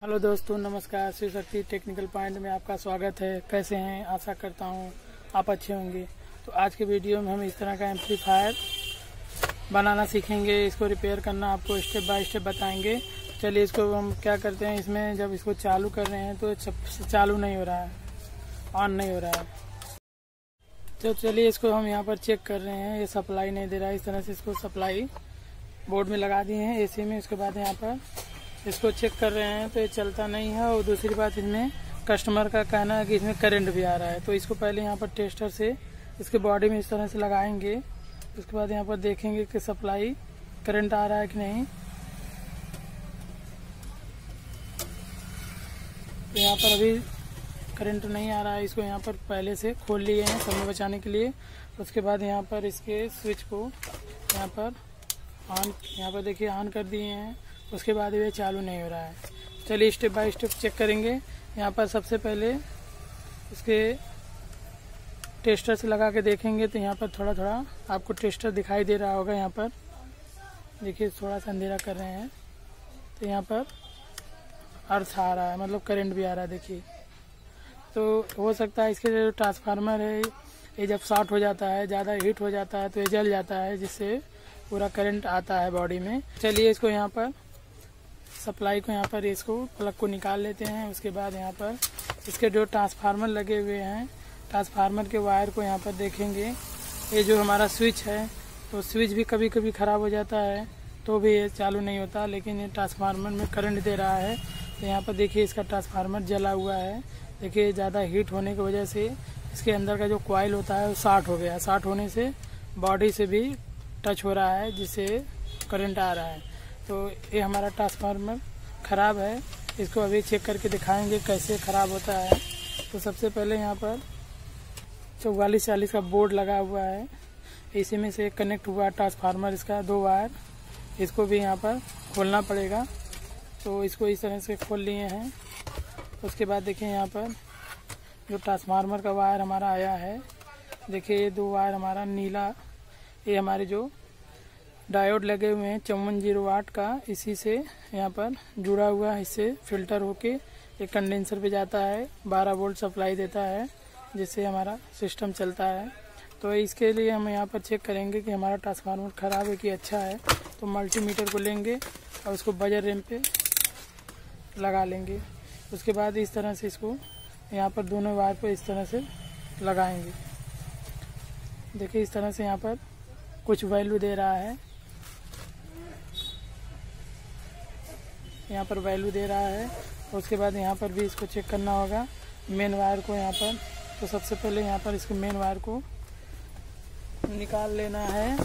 Hello दोस्तों, नमस्कार। Shiv Shakti technical point में आपका स्वागत है। कैसे हैं? आशा करता हूं आप अच्छे होंगे। तो आज के वीडियो में हम इस तरह का एम्पलीफायर बनाना सीखेंगे। इसको रिपेयर करना आपको स्टेप बाय स्टेप बताएंगे। चलिए, इसको हम क्या करते हैं, इसमें जब इसको चालू कर रहे हैं तो चालू नहीं हो रहा है, ऑन नहीं हो रहा है। तो चलिए, इसको हम यहाँ पर चेक कर रहे हैं। ये सप्लाई नहीं दे रहा है। इस तरह से इसको सप्लाई बोर्ड में लगा दिए हैं एसी में। उसके बाद यहाँ पर इसको चेक कर रहे हैं तो ये चलता नहीं है। और दूसरी बात, इसमें कस्टमर का कहना है कि इसमें करंट भी आ रहा है। तो इसको पहले यहाँ पर टेस्टर से इसके बॉडी में इस तरह से लगाएंगे। उसके बाद यहाँ पर देखेंगे कि सप्लाई करंट आ रहा है कि नहीं। तो यहाँ पर अभी करंट नहीं आ रहा है। इसको यहाँ पर पहले से खोल लिए हैं समय बचाने के लिए। उसके बाद यहाँ पर इसके स्विच को यहाँ पर देखिए ऑन कर दिए हैं। उसके बाद ये चालू नहीं हो रहा है। चलिए, स्टेप बाय स्टेप चेक करेंगे। यहाँ पर सबसे पहले इसके टेस्टर से लगा के देखेंगे तो यहाँ पर थोड़ा थोड़ा आपको टेस्टर दिखाई दे रहा होगा। यहाँ पर देखिए, थोड़ा सा अंधेरा कर रहे हैं तो यहाँ पर अर्थ आ रहा है, मतलब करंट भी आ रहा है। देखिए, तो हो सकता है इसके जो ट्रांसफार्मर है ये जब शॉर्ट हो जाता है, ज़्यादा हीट हो जाता है तो ये जल जाता है, जिससे पूरा करंट आता है बॉडी में। चलिए, इसको यहाँ पर सप्लाई को यहाँ पर इसको प्लग को निकाल लेते हैं। उसके बाद यहाँ पर इसके जो ट्रांसफार्मर लगे हुए हैं, ट्रांसफार्मर के वायर को यहाँ पर देखेंगे। ये जो हमारा स्विच है, तो स्विच भी कभी कभी ख़राब हो जाता है तो भी ये चालू नहीं होता। लेकिन ये ट्रांसफार्मर में करंट दे रहा है। तो यहाँ पर देखिए, इसका ट्रांसफार्मर जला हुआ है। देखिए, ज़्यादा हीट होने की वजह से इसके अंदर का जो कॉइल होता है वो शॉर्ट हो गया। शॉर्ट होने से बॉडी से भी टच हो रहा है, जिससे करंट आ रहा है। तो ये हमारा ट्रांसफार्मर ख़राब है। इसको अभी चेक करके दिखाएंगे कैसे ख़राब होता है। तो सबसे पहले यहाँ पर 4440 का बोर्ड लगा हुआ है। इसी में से कनेक्ट हुआ ट्रांसफार्मर, इसका 2 वायर, इसको भी यहाँ पर खोलना पड़ेगा। तो इसको इस तरह से खोल लिए हैं। उसके बाद देखिए, यहाँ पर जो ट्रांसफार्मर का वायर हमारा आया है, देखिए ये 2 वायर हमारा नीला, ये हमारे जो डायोड लगे हुए हैं 5408 का, इसी से यहाँ पर जुड़ा हुआ है। इससे फिल्टर होके एक कंडेंसर पे जाता है, 12 वोल्ट सप्लाई देता है, जिससे हमारा सिस्टम चलता है। तो इसके लिए हम यहाँ पर चेक करेंगे कि हमारा ट्रांसफार्मर ख़राब है कि अच्छा है। तो मल्टीमीटर को लेंगे और उसको बजर रैम पे लगा लेंगे। उसके बाद इस तरह से इसको यहाँ पर दोनों वायर पर इस तरह से लगाएंगे। देखिए, इस तरह से यहाँ पर कुछ वैल्यू दे रहा है, यहाँ पर वैल्यू दे रहा है। उसके बाद यहाँ पर भी इसको चेक करना होगा मेन वायर को यहाँ पर। तो सबसे पहले यहाँ पर इसको मेन वायर को निकाल लेना है।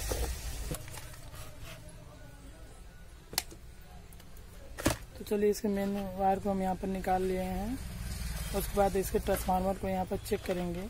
तो चलिए, इसके मेन वायर को हम यहाँ पर निकाल लिए हैं। उसके बाद इसके ट्रांसफार्मर को यहाँ पर चेक करेंगे।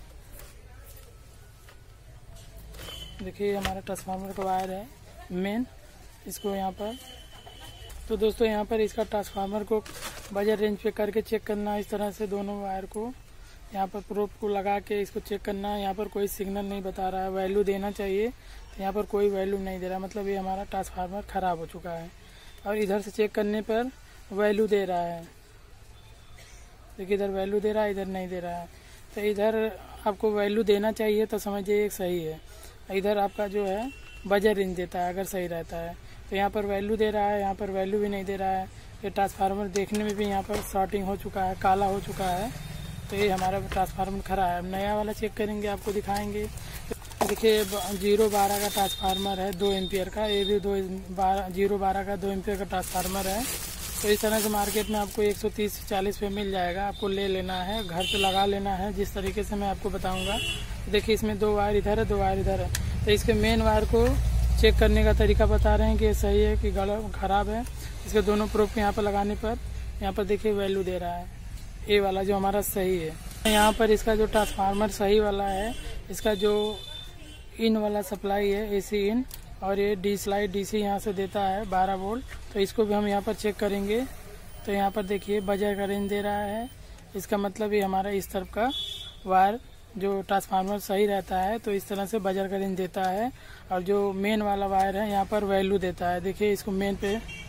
देखिए, हमारा ट्रांसफार्मर का वायर है मेन, इसको यहाँ पर। तो दोस्तों, यहाँ पर इसका ट्रांसफार्मर को बजर रेंज पे करके चेक करना। इस तरह से दोनों वायर को यहाँ पर प्रोब को लगा के इसको चेक करना है। यहाँ पर कोई सिग्नल नहीं बता रहा है, वैल्यू देना चाहिए, तो यहाँ पर कोई वैल्यू नहीं दे रहा, मतलब ये हमारा ट्रांसफार्मर ख़राब हो चुका है। और इधर से चेक करने पर वैल्यू दे रहा है। देखिए, इधर वैल्यू दे रहा है, इधर नहीं दे रहा है। तो इधर आपको वैल्यू देना चाहिए तो समझिए सही है। इधर आपका जो है बजर रेंज देता है अगर सही रहता है। तो यहाँ पर वैल्यू दे रहा है, यहाँ पर वैल्यू भी नहीं दे रहा है। ये ट्रांसफार्मर देखने में भी यहाँ पर शॉर्टिंग हो चुका है, काला हो चुका है। तो ये हमारा ट्रांसफार्मर खराब है। अब नया वाला चेक करेंगे, आपको दिखाएंगे। देखिए, 012 का ट्रांसफार्मर है, 2 एम्पियर का। ये भी 012 का 2 एम्पियर का ट्रांसफार्मर है। तो इस तरह से मार्केट में आपको 130 से 40 पे मिल जाएगा। आपको ले लेना है, घर पे लगा लेना है, जिस तरीके से मैं आपको बताऊंगा। देखिए, इसमें 2 वायर इधर है, 2 वायर इधर है। तो इसके मेन वायर को चेक करने का तरीका बता रहे हैं कि ये सही है कि ख़राब है। इसके दोनों प्रोब को यहाँ पर लगाने पर यहाँ पर देखिए वैल्यू दे रहा है, ये वाला जो हमारा सही है। यहाँ पर इसका जो ट्रांसफार्मर सही वाला है, इसका जो इन वाला सप्लाई है एसी इन, और ये डी स्लाइड डीसी यहाँ से देता है 12 वोल्ट। तो इसको भी हम यहाँ पर चेक करेंगे। तो यहाँ पर देखिए बजर का रेंज दे रहा है, इसका मतलब ये हमारा इस तरफ का वायर जो ट्रांसफार्मर सही रहता है तो इस तरह से बजर का रेंज देता है। और जो मेन वाला वायर है यहाँ पर वैल्यू देता है। देखिए, इसको मेन पे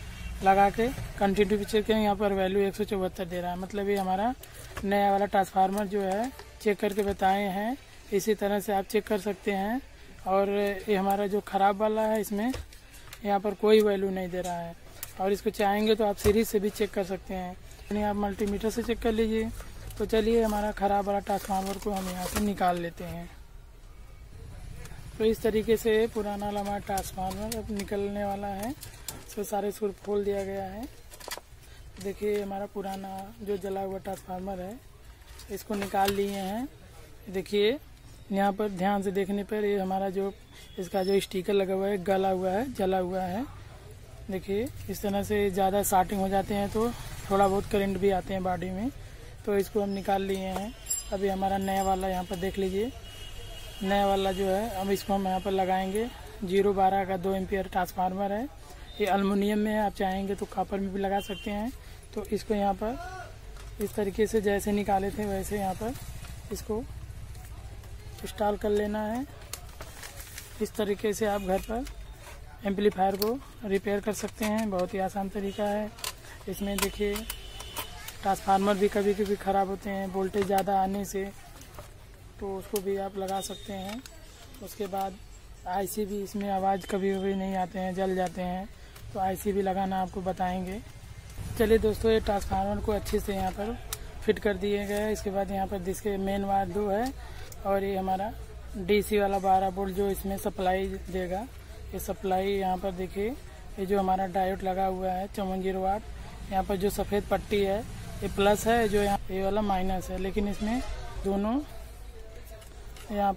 लगा के कंटिन्यू भी चेक करें। यहाँ पर वैल्यू 174 दे रहा है, मतलब ये हमारा नया वाला ट्रांसफार्मर जो है चेक करके बताए हैं। इसी तरह से आप चेक कर सकते हैं। और ये हमारा जो ख़राब वाला है, इसमें यहाँ पर कोई वैल्यू नहीं दे रहा है। और इसको चाहेंगे तो आप सीरीज से भी चेक कर सकते हैं, यानी आप मल्टीमीटर से चेक कर लीजिए। तो चलिए हमारा ख़राब वाला ट्रांसफार्मर को हम यहाँ से निकाल लेते हैं। तो इस तरीके से पुराना वाला हमारा ट्रांसफार्मर अब निकलने वाला है। इसको सारे स्क्रू खोल दिया गया है। देखिए हमारा पुराना जो जला हुआ ट्रांसफार्मर है, इसको निकाल लिए हैं। देखिए यहाँ पर ध्यान से देखने पर ये हमारा जो इसका जो स्टिकर लगा हुआ है गला हुआ है, जला हुआ है। देखिए इस तरह से ज़्यादा शार्टिंग हो जाते हैं तो थोड़ा बहुत करंट भी आते हैं बॉडी में। तो इसको हम निकाल लिए हैं। अभी हमारा नया वाला यहाँ पर देख लीजिए, नया वाला जो है अब इसको हम यहाँ पर लगाएंगे। 012 का 2 एम्पियर ट्रांसफार्मर है। ये एल्युमिनियम में है, आप चाहेंगे तो कॉपर में भी लगा सकते हैं। तो इसको यहाँ पर इस तरीके से जैसे निकाले थे वैसे यहाँ पर इसको इंस्टॉल कर लेना है। इस तरीके से आप घर पर एम्पलीफायर को रिपेयर कर सकते हैं, बहुत ही आसान तरीका है। इसमें देखिए ट्रांसफार्मर भी कभी कभी ख़राब होते हैं वोल्टेज ज़्यादा आने से, तो उसको भी आप लगा सकते हैं। उसके बाद आईसी भी, इसमें आवाज़ कभी कभी नहीं आते हैं, जल जाते हैं, तो आईसी भी लगाना आपको बताएंगे। चलिए दोस्तों, ये ट्रांसफार्मर को अच्छे से यहाँ पर फिट कर दिए गए। इसके बाद यहाँ पर जिसके मेन वायर 2 है और ये हमारा डीसी वाला 12 वोल्ट जो इसमें सप्लाई देगा। ये सप्लाई यहाँ पर देखिए, ये जो हमारा डायोड लगा हुआ है 54 वाट, यहाँ पर जो सफ़ेद पट्टी है ये प्लस है, जो यहाँ ये वाला माइनस है। लेकिन इसमें दोनों यहाँ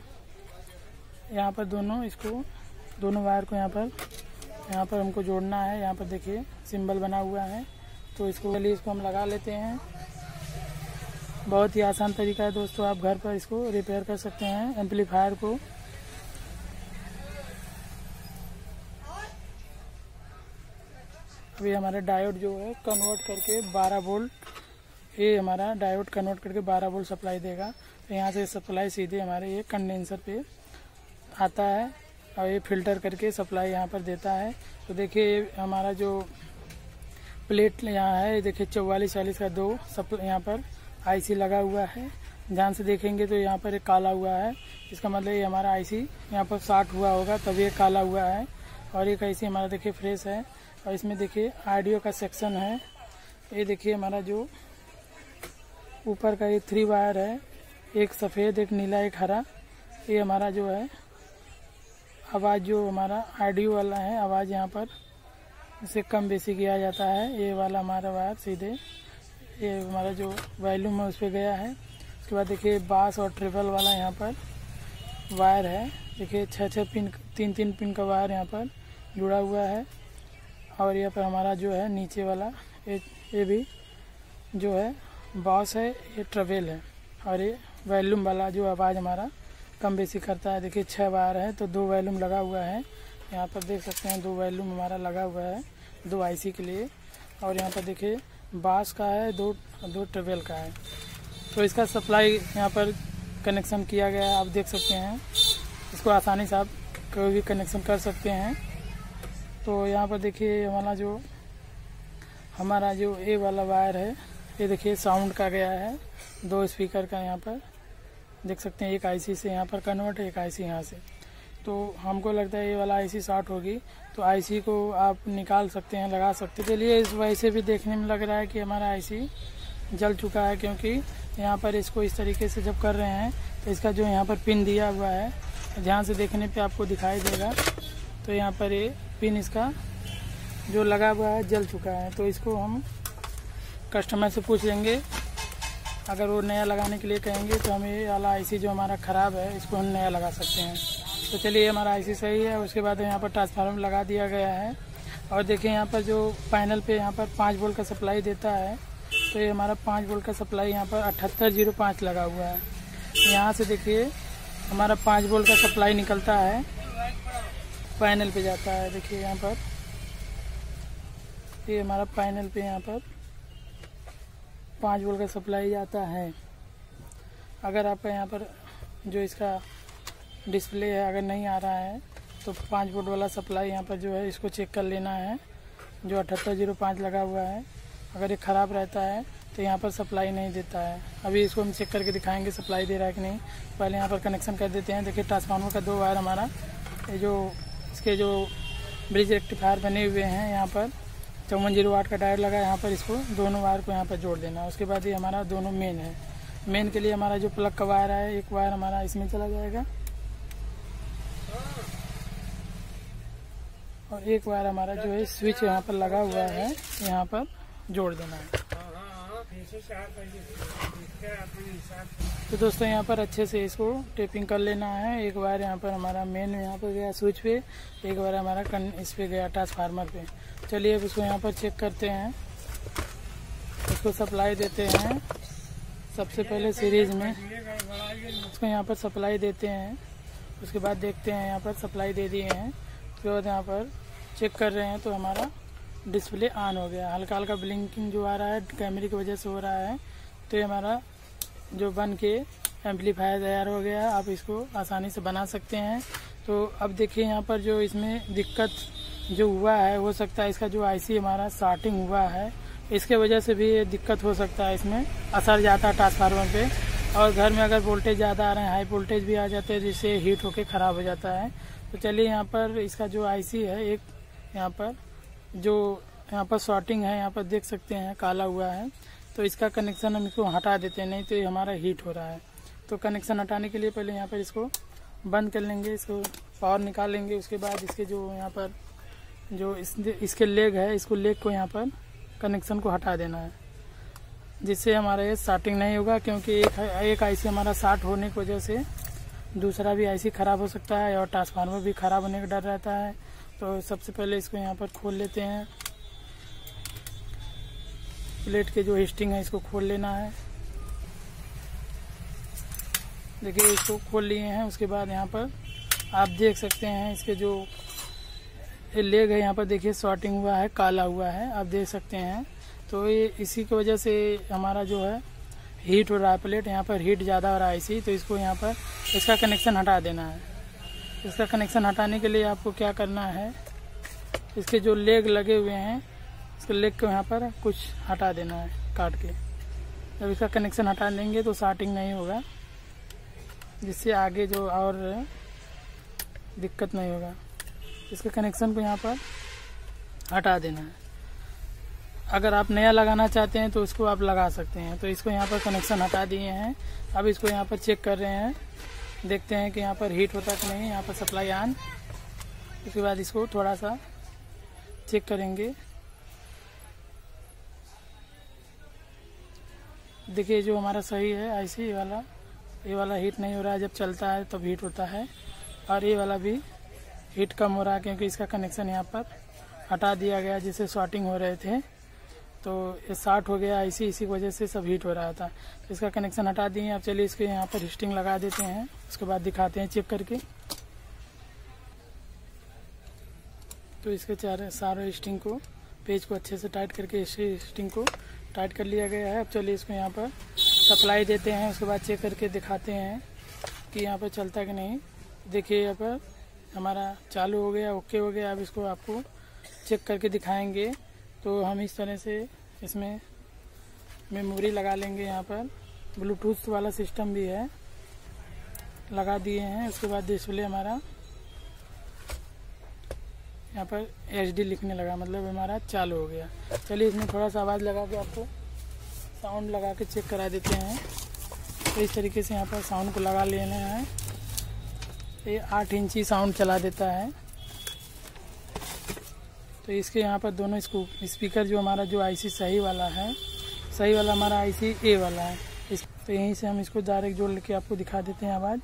पर दोनों वायर को यहाँ पर हमको जोड़ना है। यहाँ पर देखिए सिंबल बना हुआ है, तो इसको हम लगा लेते हैं। बहुत ही आसान तरीका है दोस्तों, आप घर पर इसको रिपेयर कर सकते हैं एम्पलीफायर को। अभी हमारा डायोड जो है कन्वर्ट करके 12 वोल्ट, ये हमारा डायोड कन्वर्ट करके 12 वोल्ट सप्लाई देगा। तो यहाँ से सप्लाई सीधे हमारे ये कंडेंसर पे आता है और ये फिल्टर करके सप्लाई यहाँ पर देता है। तो देखिए हमारा जो प्लेट यहाँ है, देखिए 4440 का 2 यहाँ पर आईसी लगा हुआ है। ध्यान से देखेंगे तो यहाँ पर एक काला हुआ है, इसका मतलब ये हमारा आईसी यहाँ पर शॉर्ट हुआ होगा तभी ये काला हुआ है। और एक आईसी हमारा देखिए फ्रेश है। और इसमें देखिए ऑडियो का सेक्शन है। ये देखिए हमारा जो ऊपर का ये 3 वायर है, एक सफ़ेद, एक नीला, एक हरा। ये हमारा जो है आवाज़ जो हमारा ऑडियो वाला है, आवाज़ यहाँ पर इसे कम बेसी किया जाता है। ये वाला हमारा वायर सीधे ये हमारा जो वॉल्यूम है उस पर गया है। उसके बाद देखिए बास और ट्रिपल वाला यहाँ पर वायर है। देखिए 6 पिन, 3 पिन का वायर यहाँ पर जुड़ा हुआ है। और यहाँ पर हमारा जो है नीचे वाला ये भी जो है बास है, ये ट्रबल है। और ये वॉल्यूम वाला जो आवाज़ हमारा कम बेसी करता है। देखिए 6 वायर है तो 2 वॉल्यूम लगा हुआ है। यहाँ पर देख सकते हैं 2 वॉल्यूम हमारा लगा हुआ है 2 आईसी के लिए। और यहाँ पर देखिए बास का है, 2 ट्रबल का है। तो इसका सप्लाई यहाँ पर कनेक्शन किया गया है, आप देख सकते हैं। इसको आसानी से आप कोई भी कनेक्शन कर सकते हैं। तो यहाँ पर देखिए हमारा जो ए वाला वायर है, ये देखिए साउंड का गया है, 2 स्पीकर का यहाँ पर देख सकते हैं। एक आईसी से यहाँ पर कन्वर्ट है, एक आईसी यहाँ से। तो हमको लगता है ये वाला आईसी शॉर्ट होगी, तो आईसी को आप निकाल सकते हैं, लगा सकते हैं। चलिए इस वैसे भी देखने में लग रहा है कि हमारा आईसी जल चुका है, क्योंकि यहाँ पर इसको इस तरीके से जब कर रहे हैं तो इसका जो यहाँ पर पिन दिया हुआ है, ध्यान से देखने पे आपको दिखाई देगा। तो यहाँ पर ये पिन इसका जो लगा हुआ है जल चुका है। तो इसको हम कस्टमर से पूछ लेंगे, अगर वो नया लगाने के लिए कहेंगे तो हम ये वाला आईसी जो हमारा ख़राब है इसको हम नया लगा सकते हैं। तो चलिए हमारा आईसी सही है। उसके बाद यहाँ पर ट्रांसफार्मर लगा दिया गया है। और देखिए यहाँ पर जो पैनल पे यहाँ पर 5 वोल्ट का सप्लाई देता है, तो ये हमारा 5 वोल्ट का सप्लाई यहाँ पर 7805 लगा हुआ है। यहाँ से देखिए हमारा 5 वोल्ट का सप्लाई निकलता है, पैनल पे जाता है। देखिए यहाँ पर ये हमारा पैनल पे यहाँ पर 5 वोल्ट का सप्लाई जाता है। अगर आपका यहाँ पर जो इसका डिस्प्ले है अगर नहीं आ रहा है तो 5 वोल्ट वाला सप्लाई यहाँ पर जो है इसको चेक कर लेना है। जो 7805 लगा हुआ है, अगर ये ख़राब रहता है तो यहाँ पर सप्लाई नहीं देता है। अभी इसको हम चेक करके दिखाएंगे सप्लाई दे रहा है कि नहीं। पहले यहाँ पर कनेक्शन कर देते हैं। देखिए ट्रांसफार्मर का 2 वायर हमारा ये जो इसके जो ब्रिज रेक्टिफायर बने हुए हैं, यहाँ पर 5408 वाट का टायर लगा है। यहाँ पर इसको दोनों वायर को यहाँ पर जोड़ देना है। उसके बाद ये हमारा दोनों मेन है। मेन के लिए हमारा जो प्लग का वायर है, एक वायर हमारा इसमें चला जाएगा और एक वायर हमारा जो है स्विच यहाँ पर लगा हुआ है, यहाँ पर जोड़ देना है। तो दोस्तों यहाँ पर अच्छे से इसको टेपिंग कर लेना है। एक वायर यहाँ पर हमारा मेन यहाँ पर गया स्विच पे, एक वायर हमारा इस पे गया ट्रांसफार्मर पे। चलिए अब इसको यहाँ पर चेक करते हैं। इसको सप्लाई देते हैं। सबसे पहले सीरीज में इसको यहाँ पर सप्लाई देते हैं। उसके बाद देखते हैं यहाँ पर सप्लाई दे दिए हैं। उसके बाद यहाँ पर चेक कर रहे हैं तो हमारा डिस्प्ले ऑन हो गया। हल्का हल्का ब्लिंकिंग जो आ रहा है कैमरे की वजह से हो रहा है। तो ये हमारा जो बन के एम्पलीफायर तैयार हो गया। आप इसको आसानी से बना सकते हैं। तो अब देखिए यहाँ पर जो इसमें दिक्कत जो हुआ है, हो सकता है इसका जो आईसी हमारा शॉर्टिंग हुआ है, इसके वजह से भी ये दिक्कत हो सकता है। इसमें असर जाता है ट्रांसफार्मर पे, और घर में अगर वोल्टेज ज़्यादा आ रहे हैं, हाई वोल्टेज भी आ जाते हैं, जिससे हीट होके ख़राब हो जाता है। तो चलिए यहाँ पर इसका जो आईसी है, एक यहाँ पर जो यहाँ पर शॉर्टिंग है, यहाँ पर देख सकते हैं काला हुआ है। तो इसका कनेक्शन हम इसको हटा देते हैं, नहीं तो ये हमारा हीट हो रहा है। तो कनेक्शन हटाने के लिए पहले यहाँ पर इसको बंद कर लेंगे, इसको पावर निकाल लेंगे। उसके बाद इसके जो यहाँ पर जो इसके लेग है, इसको लेग को यहाँ पर कनेक्शन को हटा देना है, जिससे हमारा ये शॉर्टिंग नहीं होगा। क्योंकि एक आईसी हमारा शॉर्ट होने की वजह से दूसरा भी आईसी ख़राब हो सकता है और ट्रांसफार्मर भी ख़राब होने का डर रहता है। तो सबसे पहले इसको यहाँ पर खोल लेते हैं। प्लेट के जो हिस्टिंग है इसको खोल लेना है। देखिए इसको खोल लिए हैं। उसके बाद यहाँ पर आप देख सकते हैं इसके जो लेग है, यहाँ पर देखिए शॉर्टिंग हुआ है, काला हुआ है, आप देख सकते हैं। तो ये इसी की वजह से हमारा जो है हीट हो रहा है। प्लेट यहाँ पर हीट ज़्यादा हो रहा है आईसी। तो इसको यहाँ पर इसका कनेक्शन हटा देना है। इसका कनेक्शन हटाने के लिए आपको क्या करना है, इसके जो लेग लगे हुए हैं, इसके लेग को यहाँ पर कुछ हटा देना है काट के। जब इसका कनेक्शन हटा देंगे तो शॉर्टिंग नहीं होगा, जिससे आगे जो और दिक्कत नहीं होगा। इसके कनेक्शन को यहाँ पर हटा देना है। अगर आप नया लगाना चाहते हैं तो उसको आप लगा सकते हैं। तो इसको यहाँ पर कनेक्शन हटा दिए हैं। अब इसको यहाँ पर चेक कर रहे हैं, देखते हैं कि यहाँ पर हीट होता कि नहीं। यहाँ पर सप्लाई ऑन। उसके बाद इसको थोड़ा सा चेक करेंगे। देखिए जो हमारा सही है आईसी, ये वाला हीट नहीं हो रहा है। जब चलता है तब हीट होता है, और ये वाला भी हीट कम हो रहा है क्योंकि इसका कनेक्शन यहाँ पर हटा दिया गया, जिससे शॉर्टिंग हो रहे थे। तो ये शॉर्ट हो गया आईसी, इसी वजह से सब हीट हो रहा था। तो इसका कनेक्शन हटा दिए। अब चलिए इसके यहाँ पर हिस्टिंग लगा देते हैं। उसके बाद दिखाते हैं चेक करके। तो इसके सारे हिस्टिंग को, पेज को अच्छे से टाइट करके इस हिस्टिंग को टाइट कर लिया गया है। अब चलिए इसको यहाँ पर सप्लाई देते हैं। उसके बाद चेक करके दिखाते हैं कि यहाँ पर चलता कि नहीं। देखिए यहाँ पर हमारा चालू हो गया, ओके हो गया। अब इसको आपको चेक करके दिखाएंगे। तो हम इस तरह से इसमें मेमोरी लगा लेंगे। यहाँ पर ब्लूटूथ वाला सिस्टम भी है, लगा दिए हैं। उसके बाद डिस्प्ले हमारा यहाँ पर HD लिखने लगा, मतलब हमारा चालू हो गया। चलिए इसमें थोड़ा सा आवाज़ लगा के आपको साउंड लगा के चेक करा देते हैं। तो इस तरीके से यहाँ पर साउंड को लगा लेना है। ये 8 इंची साउंड चला देता है। तो इसके यहाँ पर दोनों स्पीकर जो हमारा जो आईसी सही वाला है, सही वाला हमारा आईसी ए वाला है। तो यहीं से हम इसको डायरेक्ट जोड़ के आपको दिखा देते हैं आवाज़।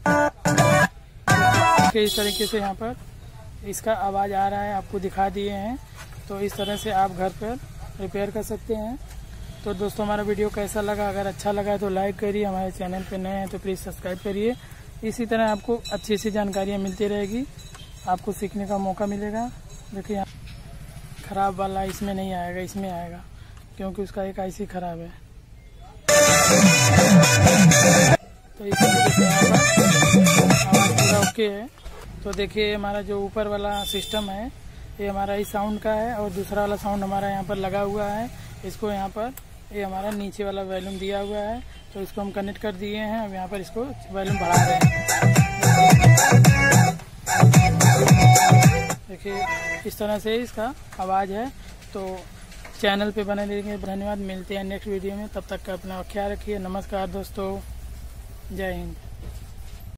इस तरीके से यहाँ पर इसका आवाज़ आ रहा है, आपको दिखा दिए हैं। तो इस तरह से आप घर पर रिपेयर कर सकते हैं। तो दोस्तों हमारा वीडियो कैसा लगा, अगर अच्छा लगा तो लाइक करिए, हमारे चैनल पे नए हैं तो प्लीज़ सब्सक्राइब करिए। इसी तरह आपको अच्छी सी जानकारियाँ मिलती रहेगी, आपको सीखने का मौका मिलेगा। देखिए ख़राब वाला इसमें नहीं आएगा, इसमें आएगा, क्योंकि उसका एक आईसी ख़राब है। तो इस तरीके से यहाँ पर आवाज़ पूरा ओके है। तो देखिए हमारा जो ऊपर वाला सिस्टम है, ये हमारा इस साउंड का है और दूसरा वाला साउंड हमारा यहाँ पर लगा हुआ है। इसको यहाँ पर ये हमारा नीचे वाला वॉल्यूम दिया हुआ है, तो इसको हम कनेक्ट कर दिए हैं। अब यहाँ पर इसको वॉल्यूम बढ़ा रहे हैं। देखिए इस तरह से इसका आवाज़ है। तो चैनल पे बने रहेंगे। धन्यवाद। मिलते हैं नेक्स्ट वीडियो में, तब तक का अपना ख्याल रखिए। नमस्कार दोस्तों, जय हिंद।